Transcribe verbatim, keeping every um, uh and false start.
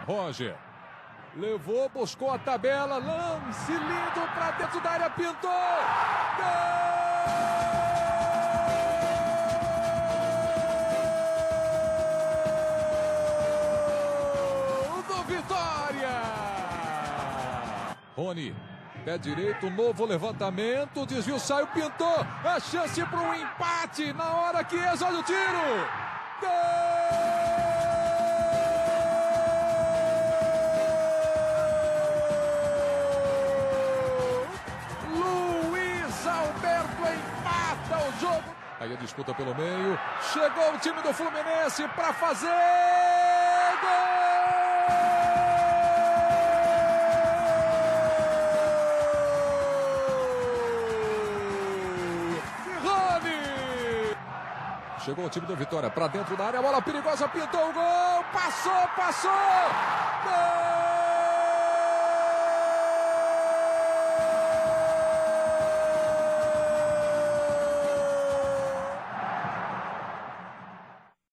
Roger. Levou, buscou a tabela, lance lindo para dentro da área, pintou! Gol do Vitória! Rony, pé direito, novo levantamento, desvio, saiu, pintou! A chance para um empate na hora que exala o tiro! Gol! O jogo. Aí a disputa pelo meio. Chegou o time do Fluminense para fazer gol! Rony! Chegou o time do Vitória para dentro da área. Bola perigosa, pintou o gol. Passou, passou! Gol!